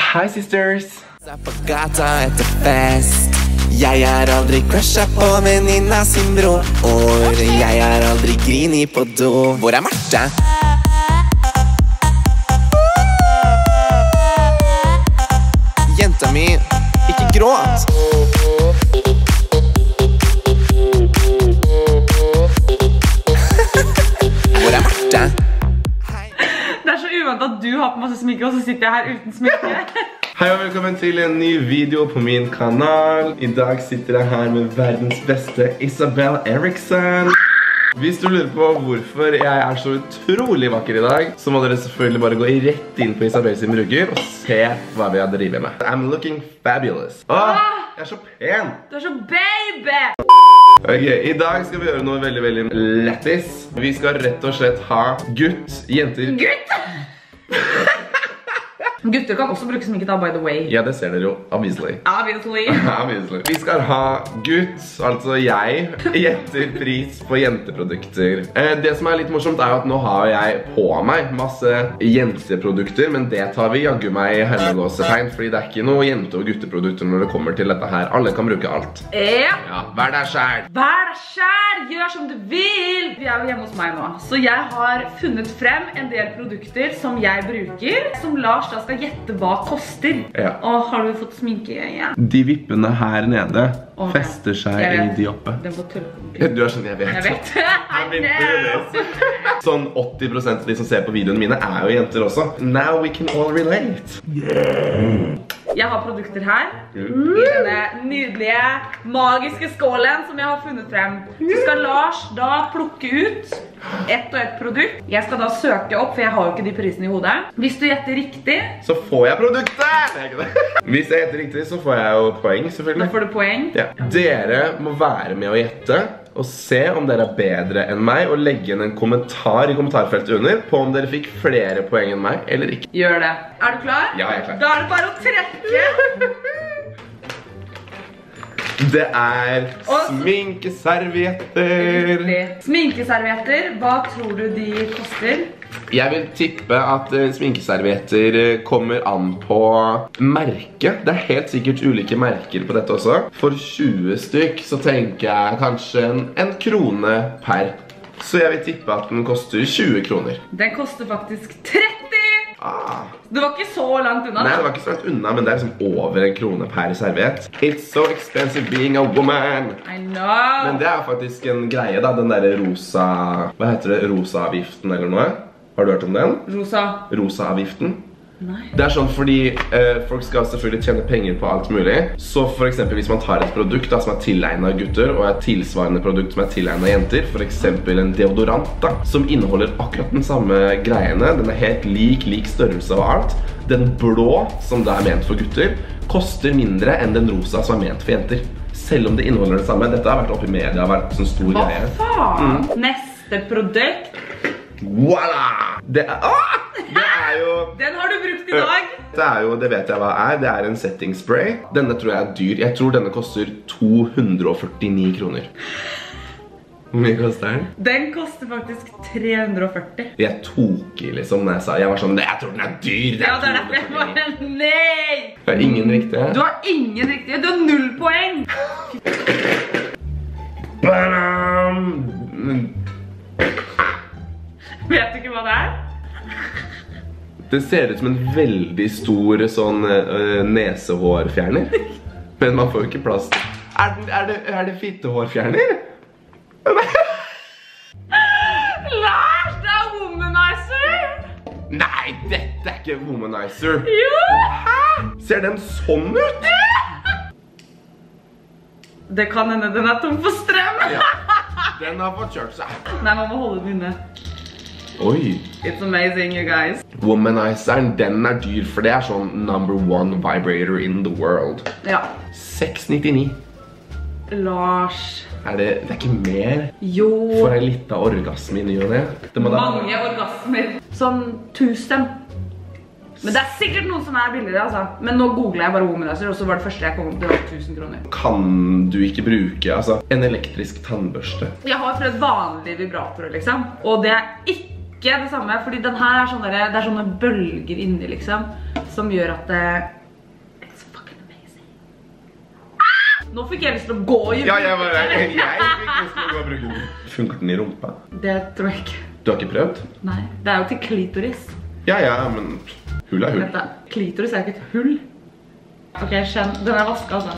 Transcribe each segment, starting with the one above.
Hi sisters! På gata etter fest. Jeg aldri crusha på venninna sin bror. Jeg aldri grini på do. Hvor Martha? Jenta mi, ikke gråt. Hvor Martha? Det så uvant at du har på masse sminke, og så sitter jeg her uten sminke. Hei og velkommen til en ny video på min kanal. I dag sitter jeg her med verdens beste Isabel Eriksson. Hvis du lurer på hvorfor jeg så utrolig vakker i dag, så må dere selvfølgelig bare gå rett inn på Isabel sin bruker og se hva vi har drivet med. I'm looking fabulous. Åh, jeg så pen! Du så baby! Ok, i dag skal vi gjøre noe veldig, veldig lættis. Vi skal rett og slett ha gutt, jenter. Gutt! Gutter kan også bruke sminke da, by the way. Ja, det ser dere jo, obviously. Obviously. Obviously. Vi skal ha gutt, altså jeg, gjetter pris på jenteprodukter. Det som litt morsomt jo at nå har jeg på meg masse jenteprodukter, men det tar vi jaggu meg i hermegåsetegn, fordi det ikke noe jente- og gutteprodukter når det kommer til dette her. Alle kan bruke alt. Ja, vær deg selv. Vær deg selv, gjør som du vil. Vi jo hjemme hos meg nå, så jeg har funnet frem en del produkter som jeg bruker, som Lars da skal gjette hva koster. Ja. Og har du fått sminke? Ja. De vippene her nede fester seg i de oppe. Den får tørke. Ja, du skjønner, jeg vet. Jeg vet. Sånn 80% av de som ser på videoene mine jo jenter også. Now we can all relate. Jeg har produkter her i denne nydelige, magiske skålen som jeg har funnet frem. Så skal Lars da plukke ut ett og ett produkt. Jeg skal da søke opp, for jeg har jo ikke de prisene i hodet. Hvis du gjetter riktig, så får jeg produktet! Hvis jeg gjetter riktig, så får jeg jo poeng, selvfølgelig. Da får du poeng. Ja. Dere må være med å gjette og se om dere bedre enn meg, og legge inn en kommentar i kommentarfeltet under på om dere fikk flere poeng enn meg, eller ikke. Gjør det. Du klar? Ja, jeg klar. Da det bare å trekke. Det sminkeservietter. Sminkeservietter, hva tror du de koster? Jeg vil tippe at sminkeservietter kommer an på merke. Det helt sikkert ulike merker på dette også. For 20 stykk så tenker jeg kanskje en krone per. Så jeg vil tippe at den koster 20 kroner. Den koster faktisk 30! Det var ikke så langt unna. Nei, det var ikke så langt unna, men det liksom over en krone per serviett. It's so expensive being a woman. I know. Men det faktisk en greie da, den der rosa, hva heter det, rosa-avgiften eller noe? Har du hørt om den? Rosa-avgiften? Nei. Det sånn fordi folk skal selvfølgelig tjene penger på alt mulig. Så for eksempel hvis man tar et produkt da, som tillegnet gutter, og et tilsvarende produkt som tillegnet jenter, for eksempel en deodorant da, som inneholder akkurat den samme greiene, den helt lik størrelse og alt. Den blå, som da ment for gutter, koster mindre enn den rosa som ment for jenter. Selv om det inneholder det samme. Dette har vært oppe i media, det har vært sånn stor greie. Hva faen? Neste produkt. Voila! Det jo... Den har du brukt i dag. Det jo, det vet jeg hva det en setting spray. Denne tror jeg dyr. Jeg tror denne koster 249 kroner. Hvor mye koster den? Den koster faktisk 340. Jeg tok i liksom når jeg sa, jeg var sånn, jeg tror den dyr. Ja, det derfor jeg bare, nei! Det ingen riktige. Du har ingen riktige, du har 0 poeng. Badam! Vet du ikke hva det Det ser ut som en veldig stor sånn nesehårfjerner. Men man får jo ikke plass. Er det fittehårfjerner? Lars, det womanizer! Nei, dette ikke womanizer. Jo! Hæ? Ser den sånn ut? Det kan hende den tom for strøm. Ja, den har fått kjørt seg. Nei, man må holde den inne. Oi. It's amazing, you guys. Womanizeren, den dyr, for det sånn #1 vibrator in the world. Ja. 699. Lars. Det ikke mer? Jo. For en liten orgasme i ny og det. Mange orgasmer. Sånn 1000. Men det sikkert noen som billigere, altså. Men nå googlet jeg bare womanizer, og så var det første jeg kom opp, det var 1000 kroner. Kan du ikke bruke, altså, en elektrisk tannbørste? Jeg har prøvd vanlige vibratorer, liksom. Og det ikke det samme, fordi den her sånne, det sånne bølger inni, liksom, som gjør at Nå fikk jeg lyst til å gå i Ja, jeg fikk lyst til å gå og bruke den. Funker den i rumpa? Det tror jeg ikke. Du har ikke prøvd? Nei, det er jo til klitoris. Ja, men hull er hull. Vent da, klitoris er ikke et hull. Ok, kjenn, den er vasket altså.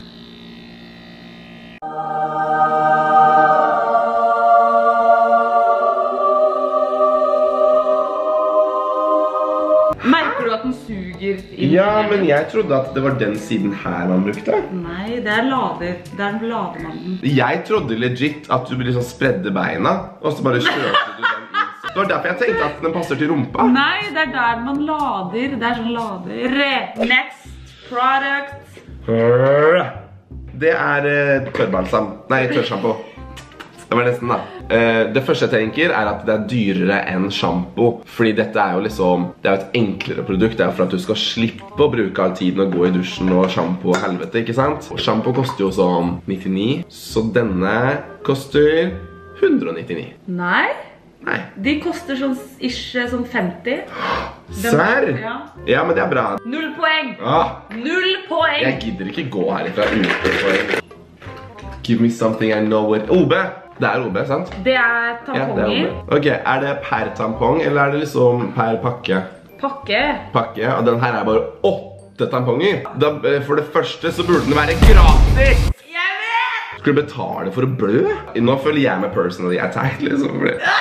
Merker du at den suger inn? Ja, men jeg trodde at det var den siden her man brukte. Nei, det er lader. Det er lademannen. Jeg trodde legit at du liksom spredde beina, og så bare kjørte du den inn. Det var derfor jeg tenkte at den passer til rumpa. Nei, det er der man lader. Det er sånn lader. Next product. Det er tørrbalsam. Nei, tørrshampoo. Det var nesten da. Det første jeg tenker er at det er dyrere enn shampoo. Fordi dette er jo liksom, det er jo et enklere produkt. Det er for at du skal slippe å bruke all tiden og gå i dusjen og shampoo og helvete, ikke sant? Og shampoo koster jo sånn 99, så denne koster 199. Nei. Nei. De koster sånn ikke sånn 50. Serr? Ja. Ja, men det er bra. 0 poeng. Ah, 0 poeng. jeg gidder ikke gå herifra uten poeng. Give me something I know what... OB! Det er OB, sant? Det er tamponger. Ja, det er OB. Ok, er det per tampong, eller er det liksom per pakke? Pakke. Pakke, og den her er bare 8 tamponger. Da, for det første så burde den være gratis! Jeg vet! Skal du betale for å blø? Nå føler jeg meg personally attacked, liksom.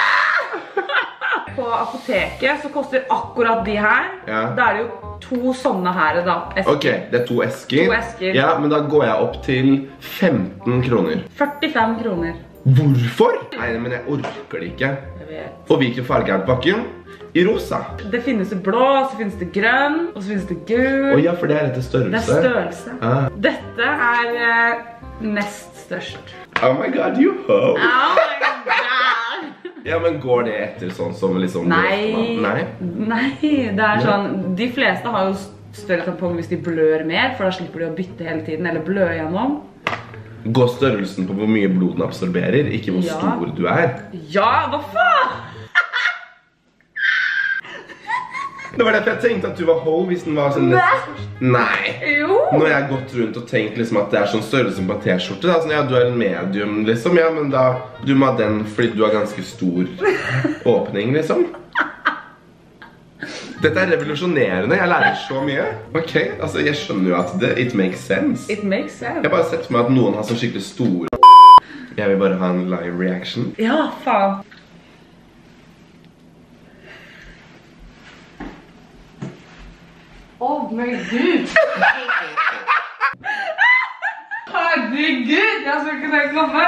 På apoteket så koster akkurat de her. Ja. Da er det jo 2 sånne her da. Esker. Ok, det er 2 esker. 2 esker. Ja, men da går jeg opp til 15 kroner. 45 kroner. Hvorfor? Nei, men jeg orker det ikke. Jeg vet. Og hvilken farge er på pakken? I rosa. Det finnes det blå, så finnes det grønn, og så finnes det gul. Å ja, for det er etter størrelse. Det er størrelse. Ah. Dette er nest størst. Oh my god, you ho! Oh my god! Ja, men går det etter sånn som liksom... Nei. Nei? Nei, det er sånn, de fleste har jo større tampong hvis de blør mer, for da slipper de å bytte hele tiden, eller blø gjennom. Går størrelsen på hvor mye blod den absorberer, ikke hvor Ja. stor du er? Ja, hva faen? Det var derfor jeg tenkte at du var ho hvis den var sånn... Nei! Jo. Når jeg har gått rundt og tenkt liksom at det er sånn størrelse på en t-skjorte, da, sånn, ja, du er en medium, liksom, ja, men da, du må ha den fordi du har ganske stor åpning, liksom. Dette er revolusjonerende, jeg lærer så mye. Ok, altså, jeg skjønner jo at it makes sense. It makes sense. Jeg har bare sett for meg at noen har sånn skikkelig store. Jeg vil bare ha en live reaction. Ja, faen. Herregud! Herregud, jeg skal ikke det komme.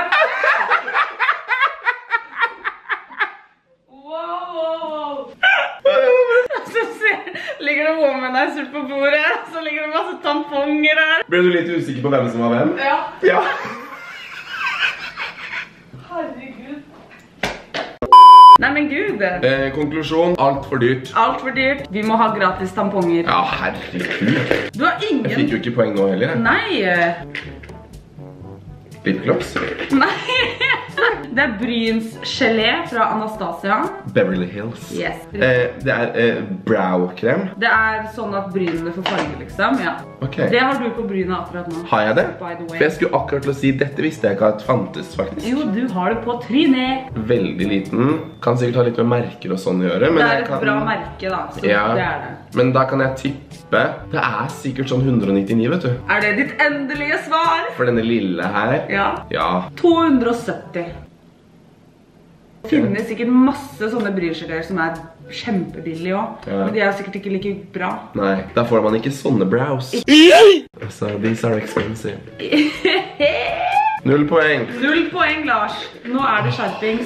Wow. Så ligger det womanizer på bordet, så ligger det masse tamponger her. Ble du litt usikker på hvem som var hvem? Ja. Ja. Herregud. Nei, men gud. Konklusjon, alt for dyrt. Alt for dyrt. Vi må ha gratis tamponger. Ja, herregud. Du har ingen... Jeg fikk jo ikke poeng nå heller. Nei. Lipgloss. Nei. Det er brynsgelé fra Anastasia. Beverly Hills. Yes. Det er brow-krem. Det er sånn at brynene får farge, liksom. Ja. Ok. Det har du på brynet akkurat nå. Har jeg det? By the way. For jeg skulle akkurat til å si, dette visste jeg ikke at fantes, faktisk. Jo, du har det på trynet. Veldig liten. Kan sikkert ha litt med merker og sånn å gjøre. Men Det er jeg et kan... bra merke, da. Så Ja. det er det. Men da kan jeg tippe. Det er sikkert sånn 199, vet du. Er det ditt endelige svar? For denne lille her. Ja. Ja. 270. Det finnes sikkert masse sånne bryngeléer som er kjempebillige også. Ja. Men de er sikkert ikke like bra. Nei, da får man ikke sånne brows. Så these are expensive. 0 poeng. 0 poeng, Lars. Nå er det skjerpings.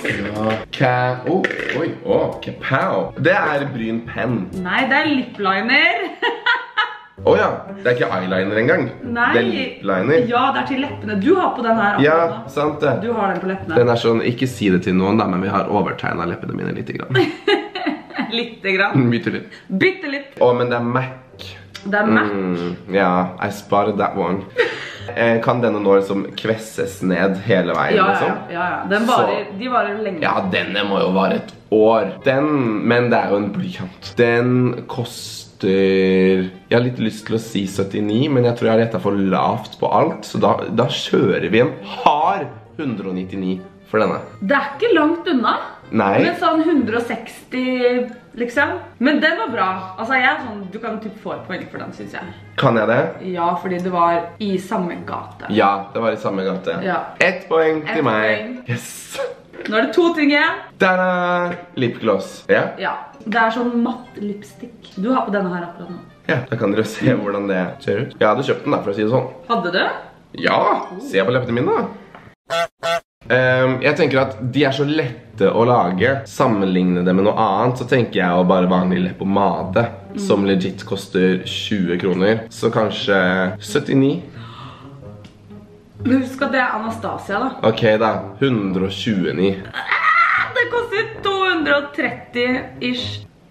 Kapow. Det er brynpenn. Nei, det er lipliner. Åja, det er ikke eyeliner engang. Nei. Det er lipliner. Ja, det er til leppene. Du har på den her. Ja, akkurat nå. sant det. Du har den på leppene. Den er sånn, ikke si det til noen da, men vi har overtegnet leppene mine litt grann. Litte grann. Bytte litt. Bitte litt. Men det er MAC. Det er MAC. Ja, I spotted that one. Kan denne nå liksom kvesses ned hele veien, liksom? Ja. De varer lenge. Ja, denne må jo vare et år. Men det er jo en blyant. Den koster koster... Jeg har litt lyst til å si 79, men jeg tror jeg har rettet for lavt på alt. Så da kjører vi en hard 199 for denne. Det er ikke langt unna. Nei. Men sånn 160, liksom. Men den var bra. Altså, jeg er sånn, du kan typ få et poeng for den, synes jeg. Kan jeg det? Ja, fordi det var i samme gate. Ja, det var i samme gate. Ja. 1 poeng til Ett meg. poeng. Yes. Nå er det 2 ting igjen. Der er lipgloss. Ja? Ja, det er sånn matt lipstick. Du har på denne her akkurat nå. Ja, da kan dere se hvordan det ser ut. Jeg hadde kjøpt den da, for å si det sånn. Hadde du? Ja, se på leppene mine da. Jeg tenker at de er så lette å lage. Sammenligne det med noe annet, så tenker jeg å bare vanlig leppepomade, som legit koster 20 kroner. Så kanskje 79. Men husk at det er Anastasia da. Ok da, 129. Det koster 230-ish.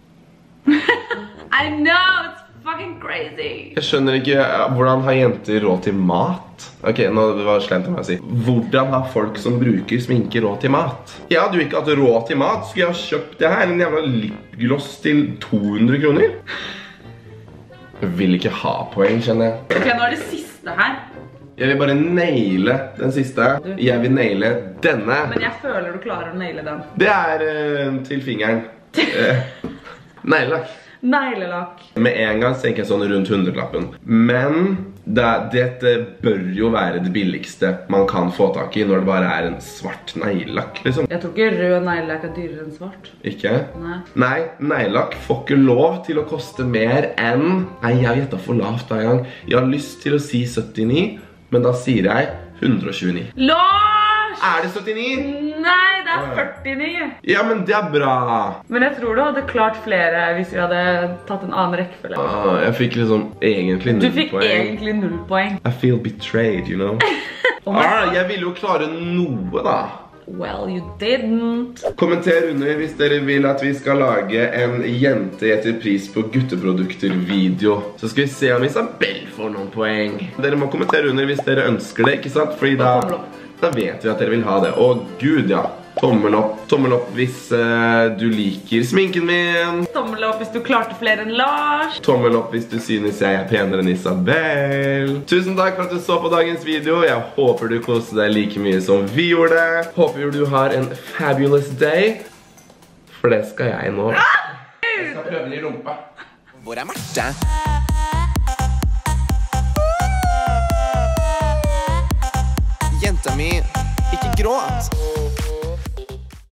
I know, it's fucking crazy. Jeg skjønner ikke, hvordan har jenter råd til mat? Ok, nå var det slemt av meg å si. Hvordan har folk som bruker sminke råd til mat? Jeg hadde jo ikke hatt råd til mat. Skulle jeg ha kjøpt det her, en jævla lipgloss til 200 kroner? Jeg vil ikke ha poeng, kjenner jeg. Ok, nå er det siste her. Jeg vil bare naile den siste. Jeg vil naile denne. Men jeg føler du klarer å naile den. Det er til fingeren. Neglelakk. Neglelakk. Med en gang tenker jeg sånn rundt 100-lappen. Men dette bør jo være det billigste man kan få tak i når det bare er en svart neglelakk, liksom. Jeg tror ikke rød neglelakk er dyrere enn svart. Ikke? Nei. Nei, neglelakk får ikke lov til å koste mer enn... Nei, jeg gjettet for lavt hver gang. Jeg har lyst til å si 79, men da sier jeg 129. Lars! Er det 79? Nei, det er 49. Ja, men det er bra. Men jeg tror du hadde klart flere hvis vi hadde tatt en annen rekkefølge. Jeg fikk liksom egentlig 0 poeng. Du fikk egentlig 0 poeng. I feel betrayed, you know. Jeg ville jo klare noe da. Well, you didn't. Kommenter under hvis dere vil at vi skal lage en jente etter pris på gutteprodukter-video. Så skal vi se om Isabel får noen poeng. Dere må kommentere under hvis dere ønsker det, ikke sant? Fordi da vet vi at dere vil ha det. Og gud, ja. Tommel opp hvis du liker sminken min. Tommel opp hvis du klarte flere enn Lars. Tommel opp hvis du synes jeg er penere enn Isabel. Tusen takk for at du så på dagens video. Jeg håper du koste deg like mye som vi gjorde. Håper du har en fabulous day. For det skal jeg nå. Jeg skal prøve den i rumpa. Hvor er Marte? Jenta mi, ikke gråt.